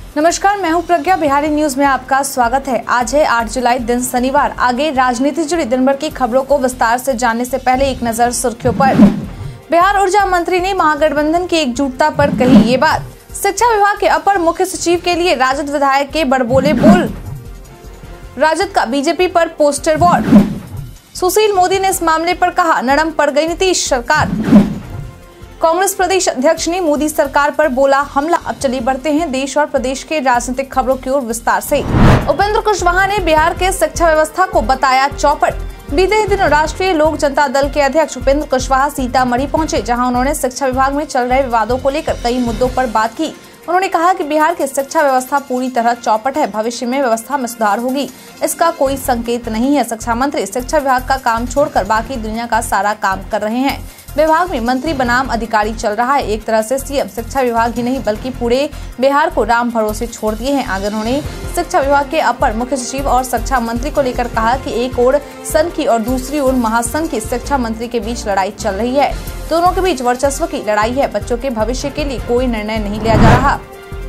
नमस्कार, मैं हूं प्रज्ञा। बिहारी न्यूज में आपका स्वागत है। आज है 8 जुलाई, दिन शनिवार। आगे राजनीति जुड़ी दिन भर की खबरों को विस्तार से जानने से पहले एक नजर सुर्खियों पर। बिहार ऊर्जा मंत्री ने महागठबंधन की एकजुटता पर कही ये बात। शिक्षा विभाग के अपर मुख्य सचिव के लिए राजद विधायक के बड़बोले बोल। राजद का बीजेपी पर पोस्टर वॉर। सुशील मोदी ने इस मामले पर कहा, नरम पड़ गई नीतीश सरकार। कांग्रेस प्रदेश अध्यक्ष ने मोदी सरकार पर बोला हमला। अब चलिए बढ़ते हैं देश और प्रदेश के राजनीतिक खबरों की ओर विस्तार से। उपेंद्र कुशवाहा ने बिहार के शिक्षा व्यवस्था को बताया चौपट। बीते दिनों राष्ट्रीय लोक जनता दल के अध्यक्ष उपेंद्र कुशवाहा सीतामढ़ी पहुंचे, जहां उन्होंने शिक्षा विभाग में चल रहे विवादों को लेकर कई मुद्दों पर बात की। उन्होंने कहा कि बिहार की शिक्षा व्यवस्था पूरी तरह चौपट है। भविष्य में व्यवस्था में सुधार होगी, इसका कोई संकेत नहीं है। शिक्षा मंत्री शिक्षा विभाग का काम छोड़कर बाकी दुनिया का सारा काम कर रहे हैं। विभाग में मंत्री बनाम अधिकारी चल रहा है। एक तरह से सीएम शिक्षा विभाग ही नहीं बल्कि पूरे बिहार को राम भरोसे छोड़ दिए हैं। आगे उन्होंने शिक्षा विभाग के अपर मुख्य सचिव और शिक्षा मंत्री को लेकर कहा कि एक ओर संघ की और दूसरी ओर महासंघ की शिक्षा मंत्री के बीच लड़ाई चल रही है। दोनों के बीच वर्चस्व की लड़ाई है। बच्चों के भविष्य के लिए कोई निर्णय नहीं लिया जा रहा।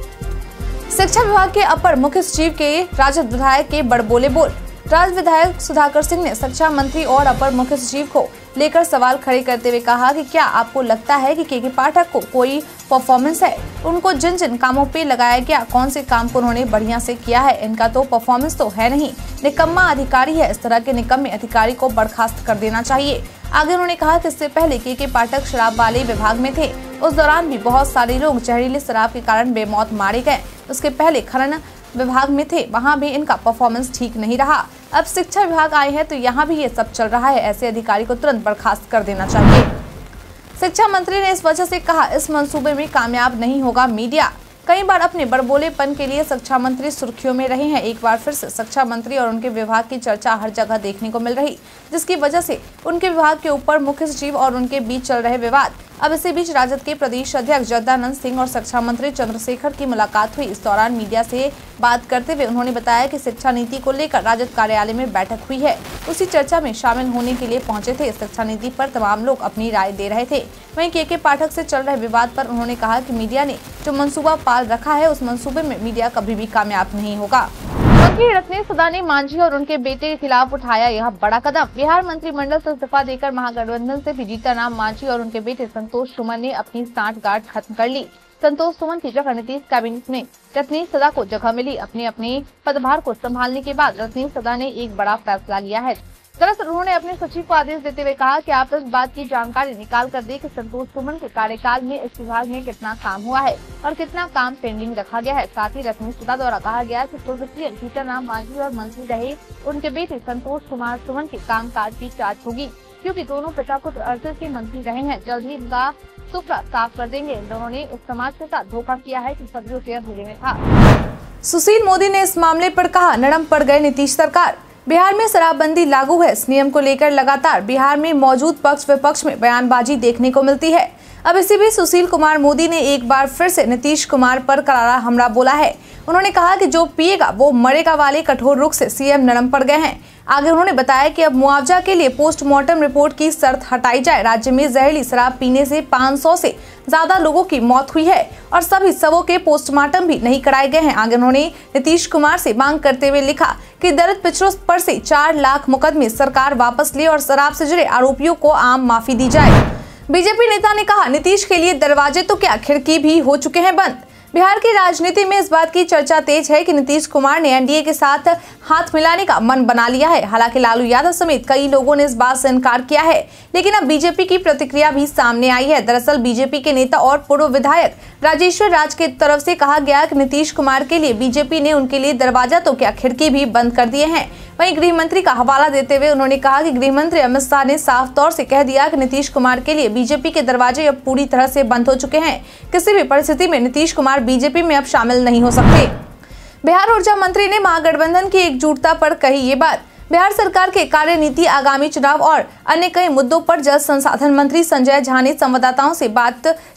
शिक्षा विभाग के अपर मुख्य सचिव के राजद विधायक के बड़बोले बोल। राजद विधायक सुधाकर सिंह ने शिक्षा मंत्री और अपर मुख्य सचिव को लेकर सवाल खड़े करते हुए कहा कि क्या आपको लगता है कि के पाठक को कोई परफॉर्मेंस है? उनको जिन जिन कामों पे लगाया गया, कौन से काम को उन्होंने बढ़िया से किया है? इनका तो परफॉर्मेंस तो है नहीं, निकम्मा अधिकारी है। इस तरह के निकम्मे अधिकारी को बर्खास्त कर देना चाहिए। आगे उन्होंने कहा कि इससे पहले के पाठक शराब वाले विभाग में थे, उस दौरान भी बहुत सारे लोग जहरीले शराब के कारण बेमौत मारे गए। उसके पहले खनन विभाग में थे, वहां भी इनका परफॉर्मेंस ठीक नहीं रहा। अब शिक्षा विभाग आए हैं तो यहाँ भी ये सब चल रहा है। ऐसे अधिकारी को तुरंत बर्खास्त कर देना चाहिए। शिक्षा मंत्री ने इस वजह से कहा, इस मंसूबे में कामयाब नहीं होगा मीडिया। कई बार अपने बड़बोलेपन के लिए शिक्षा मंत्री सुर्खियों में रहे हैं। एक बार फिर से शिक्षा मंत्री और उनके विभाग की चर्चा हर जगह देखने को मिल रही, जिसकी वजह से उनके विभाग के ऊपर मुख्य सचिव और उनके बीच चल रहे विवाद। अब इसी बीच राजद के प्रदेश अध्यक्ष जगदानंद सिंह और शिक्षा मंत्री चंद्रशेखर की मुलाकात हुई। इस दौरान मीडिया से बात करते हुए उन्होंने बताया कि शिक्षा नीति को लेकर राजद कार्यालय में बैठक हुई है। उसी चर्चा में शामिल होने के लिए पहुंचे थे। शिक्षा नीति पर तमाम लोग अपनी राय दे रहे थे। वहीं के पाठक से चल रहे विवाद पर उन्होंने कहा कि मीडिया ने जो मंसूबा पाल रखा है, उस मंसूबे में मीडिया कभी भी कामयाब नहीं होगा। मंत्री रत्नेश सदा ने मांझी और उनके बेटे के खिलाफ उठाया यह बड़ा कदम। बिहार मंत्रिमंडल से इस्तीफा देकर महागठबंधन से भी जीतनराम मांझी और उनके बेटे संतोष सुमन ने अपनी सांठगांठ खत्म कर ली। संतोष सुमन की जगह नीतीश कैबिनेट में रत्नेश सदा को जगह मिली। अपने पदभार को संभालने के बाद रत्नेश सदा ने एक बड़ा फैसला लिया है। दरअसल उन्होंने अपने सचिव को आदेश देते हुए कहा कि आप इस बात की जानकारी निकाल कर दें कि संतोष सुमन के कार्यकाल में इस विभाग में कितना काम हुआ है और कितना काम पेंडिंग रखा गया है। साथ ही रत्नेश सदा द्वारा कहा गया कि पूर्व सीएम जीतनराम मांझी और मंत्री रहे उनके बेटे संतोष कुमार सुमन के कामकाज की जांच होगी, क्योंकि दोनों पिता खुद अर्जुन के मंत्री रहे हैं। जल्द ही इनका सुपड़ा साफ कर देंगे। दोनों ने उस समाज के साथ धोखा किया है कि सदियों से अंधेरे में था। सुशील मोदी ने इस मामले पर कहा, नरम पड़ गए नीतीश सरकार। बिहार में शराबबंदी लागू है। इस नियम को लेकर लगातार बिहार में मौजूद पक्ष विपक्ष में बयानबाजी देखने को मिलती है। अब इसी बीच सुशील कुमार मोदी ने एक बार फिर से नीतीश कुमार पर करारा हमला बोला है। उन्होंने कहा कि जो पिएगा वो मरेगा वाले कठोर रुख से सीएम नरम पड़ गए हैं। आगे उन्होंने बताया कि अब मुआवजा के लिए पोस्टमार्टम रिपोर्ट की शर्त हटाई जाए। राज्य में जहरीली शराब पीने से 500 से ज्यादा लोगों की मौत हुई है और सभी शवों के पोस्टमार्टम भी नहीं कराए गए हैं। आगे उन्होंने नीतीश कुमार से मांग करते हुए लिखा कि दलित पिछड़ों पर से 4 लाख मुकदमे सरकार वापस ले और शराब से जुड़े आरोपियों को आम माफी दी जाए। बीजेपी नेता ने कहा, नीतीश के लिए दरवाजे तो क्या खिड़की भी हो चुके हैं बंद। बिहार की राजनीति में इस बात की चर्चा तेज है कि नीतीश कुमार ने एनडीए के साथ हाथ मिलाने का मन बना लिया है। हालांकि लालू यादव समेत कई लोगों ने इस बात से इनकार किया है, लेकिन अब बीजेपी की प्रतिक्रिया भी सामने आई है। दरअसल बीजेपी के नेता और पूर्व विधायक राजेश्वर राज की तरफ से कहा गया कि नीतीश कुमार के लिए बीजेपी ने उनके लिए दरवाजा तो क्या खिड़की भी बंद कर दिए हैं। वहीं गृह मंत्री का हवाला देते हुए उन्होंने कहा कि गृह मंत्री अमित शाह ने साफ तौर से कह दिया कि नीतीश कुमार के लिए बीजेपी के दरवाजे अब पूरी तरह से बंद हो चुके हैं। किसी भी परिस्थिति में नीतीश कुमार बीजेपी में अब शामिल नहीं हो सकते। बिहार ऊर्जा मंत्री ने महागठबंधन की एकजुटता पर कही ये बात। बिहार सरकार के कार्यनीति, आगामी चुनाव और अन्य कई मुद्दों पर जल संसाधन मंत्री संजय झा ने संवाददाताओं से बात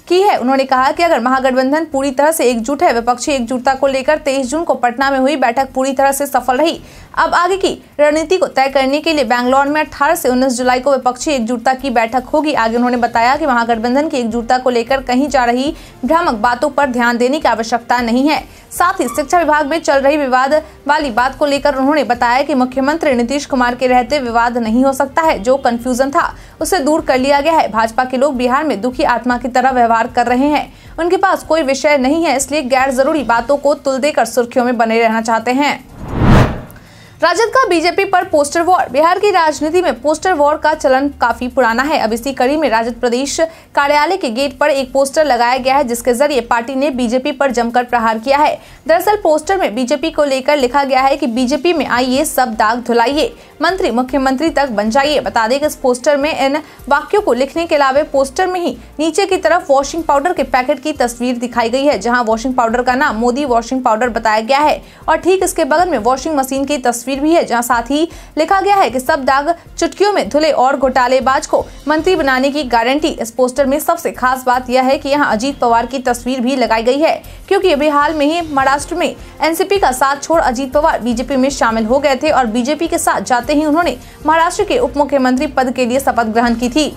की है। उन्होंने कहा कि अगर महागठबंधन पूरी तरह से एकजुट है, विपक्षी एकजुटता को लेकर 23 जून को पटना में हुई बैठक पूरी तरह से सफल रही। अब आगे की रणनीति को तय करने के लिए बेंगलुरु में 18 से 19 जुलाई को विपक्षी एकजुटता की बैठक होगी। आगे उन्होंने बताया कि महागठबंधन की एकजुटता को लेकर कहीं जा रही भ्रामक बातों पर ध्यान देने की आवश्यकता नहीं है। साथ ही शिक्षा विभाग में चल रही विवाद वाली बात को लेकर उन्होंने बताया कि मुख्यमंत्री नीतीश कुमार के रहते विवाद नहीं हो सकता है। जो कंफ्यूजन था उसे दूर कर लिया गया है। भाजपा के लोग बिहार में दुखी आत्मा की तरह व्यवहार कर रहे हैं। उनके पास कोई विषय नहीं है, इसलिए गैर जरूरी बातों को तुल देकर सुर्खियों में बने रहना चाहते हैं। राजद का बीजेपी पर पोस्टर वॉर। बिहार की राजनीति में पोस्टर वॉर का चलन काफी पुराना है। अब इसी कड़ी में राजद प्रदेश कार्यालय के गेट पर एक पोस्टर लगाया गया है, जिसके जरिए पार्टी ने बीजेपी पर जमकर प्रहार किया है। दरअसल पोस्टर में बीजेपी को लेकर लिखा गया है कि बीजेपी में आइए, सब दाग धुलाइए, मंत्री मुख्यमंत्री तक बन जाइए। बता दें कि इस पोस्टर में इन वाक्यों को लिखने के अलावा पोस्टर में ही नीचे की तरफ वॉशिंग पाउडर के पैकेट की तस्वीर दिखाई गई है, जहां वॉशिंग पाउडर का नाम मोदी वॉशिंग पाउडर बताया गया है और ठीक इसके बगल में वॉशिंग मशीन की तस्वीर भी है, जहां साथ ही लिखा गया है कि सब दाग चुटकियों में धुले और घोटालेबाज को मंत्री बनाने की गारंटी। इस पोस्टर में सबसे खास बात यह है कि यहां अजीत पवार की तस्वीर भी लगाई गई है, क्योंकि अभी हाल में ही महाराष्ट्र में एनसीपी का साथ छोड़ अजीत पवार बीजेपी में शामिल हो गए थे और बीजेपी के साथ जाते ही उन्होंने महाराष्ट्र के उप मुख्यमंत्री पद के लिए शपथ ग्रहण की थी।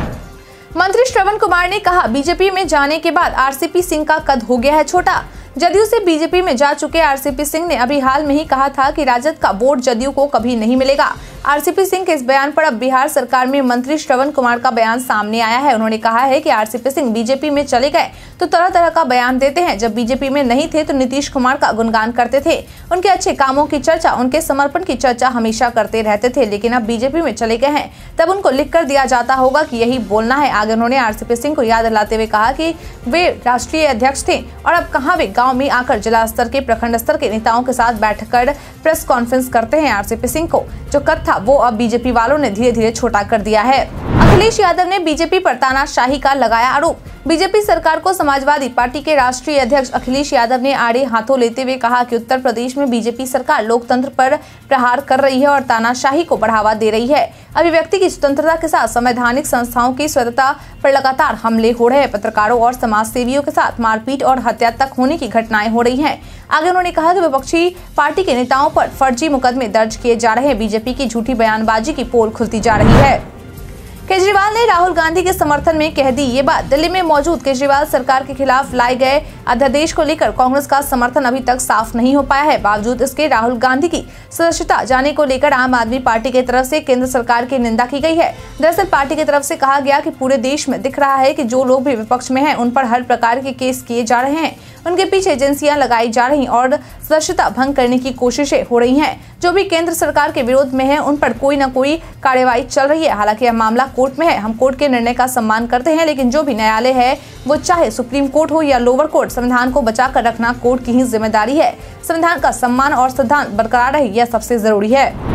मंत्री श्रवण कुमार ने कहा, बीजेपी में जाने के बाद आरसीपी सिंह का कद हो गया है छोटा। जदयू से बीजेपी में जा चुके आरसीपी सिंह ने अभी हाल में ही कहा था कि राजद का वोट जदयू को कभी नहीं मिलेगा। आरसीपी सिंह के इस बयान पर अब बिहार सरकार में मंत्री श्रवण कुमार का बयान सामने आया है। उन्होंने कहा है कि आरसीपी सिंह बीजेपी में चले गए तो तरह तरह का बयान देते हैं। जब बीजेपी में नहीं थे तो नीतीश कुमार का गुणगान करते थे, उनके अच्छे कामों की चर्चा, उनके समर्पण की चर्चा हमेशा करते रहते थे, लेकिन अब बीजेपी में चले गए हैं तब उनको लिख कर दिया जाता होगा कि यही बोलना है। आगे उन्होंने आरसीपी सिंह को याद दिलाते हुए कहा कि वे राष्ट्रीय अध्यक्ष थे और अब कहाँ वे गाँव में आकर जिला स्तर के, प्रखंड स्तर के नेताओं के साथ बैठकर प्रेस कॉन्फ्रेंस करते हैं। आरसीपी सिंह को जो कद था वो अब बीजेपी वालों ने धीरे धीरे छोटा कर दिया है। अखिलेश यादव ने बीजेपी पर तानाशाही का लगाया आरोप। बीजेपी सरकार को समाजवादी पार्टी के राष्ट्रीय अध्यक्ष अखिलेश यादव ने आड़े हाथों लेते हुए कहा कि उत्तर प्रदेश में बीजेपी सरकार लोकतंत्र पर प्रहार कर रही है और तानाशाही को बढ़ावा दे रही है। अभिव्यक्ति की स्वतंत्रता के साथ संवैधानिक संस्थाओं की स्वतंत्रता पर लगातार हमले हो रहे हैं। पत्रकारों और समाज सेवियों के साथ मारपीट और हत्या तक होने की घटनाएं हो रही हैं। आगे उन्होंने कहा कि विपक्षी पार्टी के नेताओं पर फर्जी मुकदमे दर्ज किए जा रहे हैं। बीजेपी की झूठी बयानबाजी की पोल खुलती जा रही है। केजरीवाल ने राहुल गांधी के समर्थन में कह दी ये बात। दिल्ली में मौजूद केजरीवाल सरकार के खिलाफ लाए गए अध्यादेश को लेकर कांग्रेस का समर्थन अभी तक साफ नहीं हो पाया है। बावजूद इसके राहुल गांधी की सदस्यता जाने को लेकर आम आदमी पार्टी की तरफ से केंद्र सरकार की निंदा की गई है। दरअसल पार्टी की तरफ से कहा गया कि पूरे देश में दिख रहा है कि जो लोग भी विपक्ष में हैं उन पर हर प्रकार के केस किए जा रहे हैं, उनके पीछे एजेंसियां लगाई जा रही और सदस्यता भंग करने की कोशिशें हो रही हैं। जो भी केंद्र सरकार के विरोध में है उन पर कोई न कोई कार्यवाही चल रही है। हालांकि यह मामला कोर्ट में है, हम कोर्ट के निर्णय का सम्मान करते हैं, लेकिन जो भी न्यायालय है वो चाहे सुप्रीम कोर्ट हो या लोअर कोर्ट, संविधान को बचा कर रखना कोर्ट की ही जिम्मेदारी है। संविधान का सम्मान और सिद्धांत बरकरार रहे, यह सबसे जरूरी है।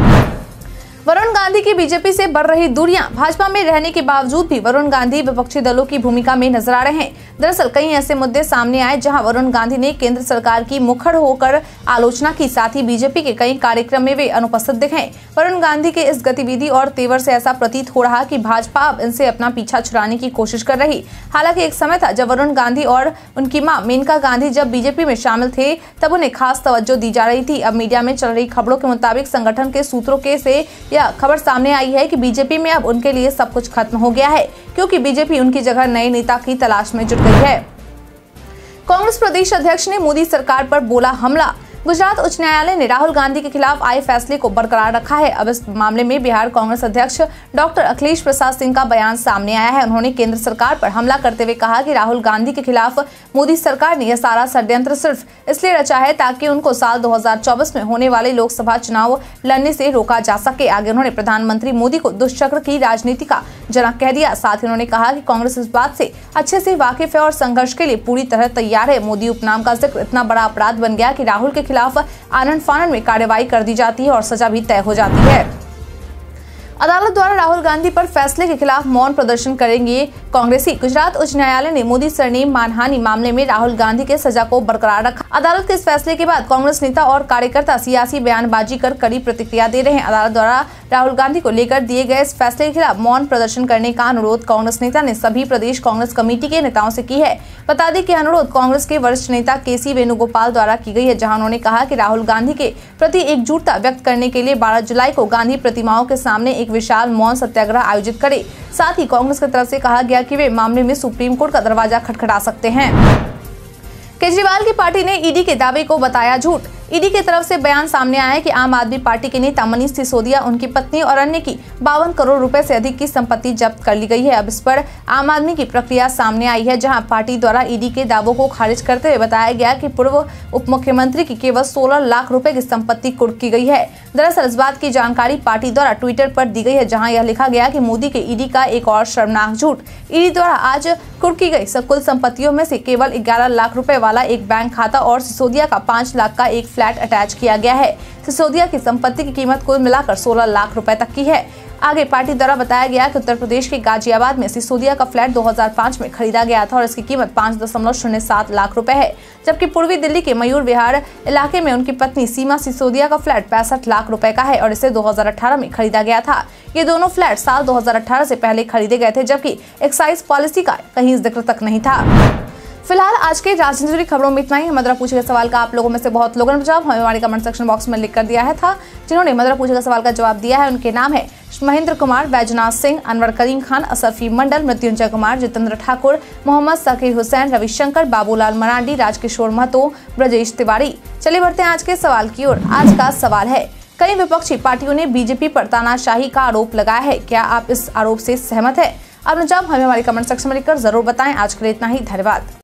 वरुण गांधी की बीजेपी से बढ़ रही दूरियां। भाजपा में रहने के बावजूद भी वरुण गांधी विपक्षी दलों की भूमिका में नजर आ रहे हैं। दरअसल कई ऐसे मुद्दे सामने आए जहां वरुण गांधी ने केंद्र सरकार की मुखर होकर आलोचना की, साथ ही बीजेपी के कई कार्यक्रम में वे अनुपस्थित दिखे। वरुण गांधी के इस गतिविधि और तेवर से ऐसा प्रतीत हो रहा कि भाजपा अब इनसे अपना पीछा छुड़ाने की कोशिश कर रही। हालांकि एक समय था जब वरुण गांधी और उनकी मां मेनका गांधी जब बीजेपी में शामिल थे तब उन्हें खास तवज्जो दी जा रही थी। अब मीडिया में चल रही खबरों के मुताबिक संगठन के सूत्रों के से यह खबर सामने आई है कि बीजेपी में अब उनके लिए सब कुछ खत्म हो गया है, क्योंकि बीजेपी उनकी जगह नए नेता की तलाश में जुट गई है। कांग्रेस प्रदेश अध्यक्ष ने मोदी सरकार पर बोला हमला। गुजरात उच्च न्यायालय ने राहुल गांधी के खिलाफ आए फैसले को बरकरार रखा है। अब इस मामले में बिहार कांग्रेस अध्यक्ष डॉक्टर अखिलेश प्रसाद सिंह का बयान सामने आया है। उन्होंने केंद्र सरकार पर हमला करते हुए कहा कि राहुल गांधी के खिलाफ मोदी सरकार ने यह सारा षड्यंत्र सिर्फ इसलिए रचा है ताकि उनको साल 2024 में होने वाले लोकसभा चुनाव लड़ने से रोका जा सके। आगे उन्होंने प्रधानमंत्री मोदी को दुष्चक्र की राजनीति का जनक कह दिया। साथ ही उन्होंने कहा कि कांग्रेस इस बात से अच्छे से वाकिफ है और संघर्ष के लिए पूरी तरह तैयार है। मोदी उपनाम का जिक्र इतना बड़ा अपराध बन गया कि राहुल के खिलाफ आनन फानन में कार्रवाई कर दी जाती है और सजा भी तय हो जाती है। अदालत द्वारा राहुल गांधी पर फैसले के खिलाफ मौन प्रदर्शन करेंगे कांग्रेसी। गुजरात उच्च न्यायालय ने मोदी सरनेम मानहानि मामले में राहुल गांधी के सजा को बरकरार रखा। अदालत के इस फैसले के बाद कांग्रेस नेता और कार्यकर्ता सियासी बयानबाजी कर कड़ी प्रतिक्रिया दे रहे हैं। अदालत द्वारा राहुल गांधी को लेकर दिए गए इस फैसले के खिलाफ मौन प्रदर्शन करने का अनुरोध कांग्रेस नेता ने सभी प्रदेश कांग्रेस कमेटी के नेताओं से की है। बता दें कि अनुरोध कांग्रेस के वरिष्ठ नेता केसी वेणुगोपाल द्वारा की गई है, जहां उन्होंने कहा कि राहुल गांधी के प्रति एकजुटता व्यक्त करने के लिए 12 जुलाई को गांधी प्रतिमाओं के सामने एक विशाल मौन सत्याग्रह आयोजित करे। साथ ही कांग्रेस की तरफ से कहा गया कि वे मामले में सुप्रीम कोर्ट का दरवाजा खटखटा सकते हैं। केजरीवाल की पार्टी ने ईडी के दावे को बताया झूठ। ईडी की तरफ से बयान सामने आया है कि आम आदमी पार्टी के नेता मनीष सिसोदिया, उनकी पत्नी और अन्य की 52 करोड़ रुपए से अधिक की संपत्ति जब्त कर ली गई है। अब इस पर आम आदमी की प्रक्रिया सामने आई है, जहां पार्टी द्वारा ईडी के दावों को खारिज करते हुए बताया गया कि पूर्व उप मुख्यमंत्री की केवल 16 लाख रुपए की संपत्ति कुर्क की गई है। दरअसल इस बात की जानकारी पार्टी द्वारा ट्विटर पर दी गई है, जहाँ यह लिखा गया कि मोदी के ईडी का एक और शर्मनाक झूठ। ईडी द्वारा आज कुर्क की गई कुल संपत्तियों में से केवल 11 लाख रुपए वाला एक बैंक खाता और सिसोदिया का 5 लाख का एक फ्लैट अटैच किया गया है। सिसोदिया की संपत्ति की कीमत कुल मिलाकर 16 लाख रुपए तक की है। आगे पार्टी द्वारा बताया गया कि उत्तर प्रदेश के गाजियाबाद में सिसोदिया का फ्लैट 2005 में खरीदा गया था और इसकी कीमत 5.07 लाख रुपए है, जबकि पूर्वी दिल्ली के मयूर विहार इलाके में उनकी पत्नी सीमा सिसोदिया का फ्लैट 65 लाख रुपए का है और इसे 2018 में खरीदा गया था। ये दोनों फ्लैट साल 2018 से पहले खरीदे गए थे, जबकि एक्साइज पॉलिसी का कहीं जिक्र तक नहीं था। फिलहाल आज के राजनीतिक खबरों में इतना ही। मदरा पूछे गए सवाल का आप लोगों में से बहुत लोगों ने जवाब हमारे कमेंट सेक्शन बॉक्स में लिख कर दिया है था। जिन्होंने मदरा पूछे गए सवाल का जवाब दिया है उनके नाम है महेंद्र कुमार, बैजनाथ सिंह, अनवर करीम खान, असरफी मंडल, मृत्युंजय कुमार, जितेंद्र ठाकुर, मोहम्मद सकीर हुसैन, रविशंकर, बाबूलाल मरांडी, राजकिशोर महतो, ब्रजेश तिवारी। चलिए बढ़ते हैं आज के सवाल की ओर। आज का सवाल है, कई विपक्षी पार्टियों ने बीजेपी पर तानाशाही का आरोप लगाया है, क्या आप इस आरोप से सहमत है? अपना जवाब हमें हमारे कमेंट सेक्शन में लिखकर जरूर बताएं। आज के लिए इतना ही, धन्यवाद।